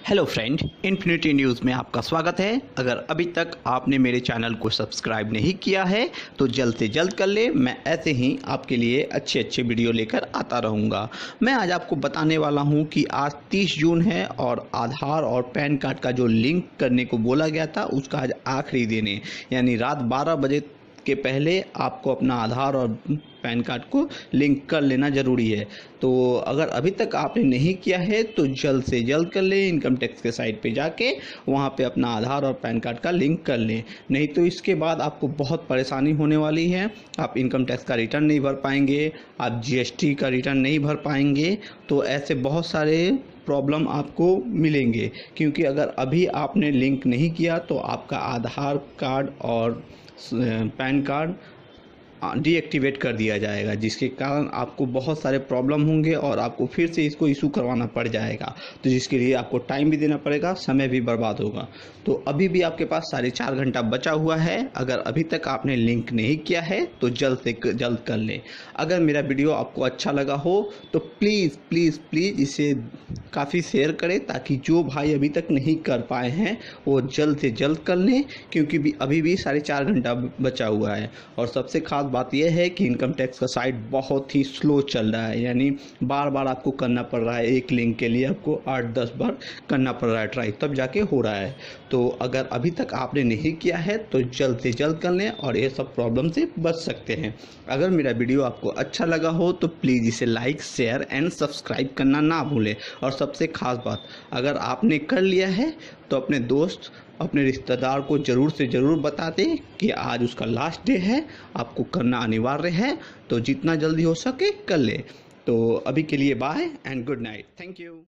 Hello friend, infinity news में आपका स्वागत है। अगर अभी तक आपने मेरे चैनल को सब्सक्राइब नहीं किया है तो जल्द से जल्द कर ले। मैं ऐसे ही आपके लिए अच्छे वीडियो लेकर आता रहूँगा। मैं आज आपको बताने वाला हूँ कि आज 30 जून है और आधार और पैन कार्ड का जो लिंक करने को बोला गया था उसका आज आखिरी दिन है, यानी रात 12 बजे के पहले आपको अपना आधार और पैन कार्ड को लिंक कर लेना ज़रूरी है। तो अगर अभी तक आपने नहीं किया है तो जल्द से जल्द कर लें। इनकम टैक्स के साइट पे जाके वहाँ पे अपना आधार और पैन कार्ड का लिंक कर लें, नहीं तो इसके बाद आपको बहुत परेशानी होने वाली है। आप इनकम टैक्स का रिटर्न नहीं भर पाएंगे, आप जीएसटी का रिटर्न नहीं भर पाएंगे, तो ऐसे बहुत सारे प्रॉब्लम आपको मिलेंगे। क्योंकि अगर अभी आपने लिंक नहीं किया तो आपका आधार कार्ड और पैन कार्ड डीएक्टिवेट कर दिया जाएगा, जिसके कारण आपको बहुत सारे प्रॉब्लम होंगे और आपको फिर से इसको इशू करवाना पड़ जाएगा, तो जिसके लिए आपको टाइम भी देना पड़ेगा, समय भी बर्बाद होगा। तो अभी भी आपके पास 4.5 घंटा बचा हुआ है। अगर अभी तक आपने लिंक नहीं किया है तो जल्द से जल्द कर लें। अगर मेरा वीडियो आपको अच्छा लगा हो तो प्लीज़ प्लीज़ प्लीज़ इसे काफ़ी शेयर करें, ताकि जो भाई अभी तक नहीं कर पाए हैं वो जल्द से जल्द कर लें, क्योंकि अभी भी 4.5 घंटा बचा हुआ है। और सबसे खास बात यह है कि इनकम टैक्स का साइट बहुत ही स्लो चल रहा है, यानी बार बार आपको करना पड़ रहा है। एक लिंक के लिए आपको 8-10 बार करना पड़ रहा है ट्राई, तब जाके हो रहा है। तो अगर अभी तक आपने नहीं किया है तो जल्द से जल्द कर लें और ये सब प्रॉब्लम से बच सकते हैं। अगर मेरा वीडियो आपको अच्छा लगा हो तो प्लीज़ इसे लाइक, शेयर एंड सब्सक्राइब करना ना भूलें। और सबसे खास बात, अगर आपने कर लिया है तो अपने दोस्त, अपने रिश्तेदार को ज़रूर से ज़रूर बता दें कि आज उसका लास्ट डे है, आपको करना अनिवार्य है। तो जितना जल्दी हो सके कर ले। तो अभी के लिए bye and good night. Thank you.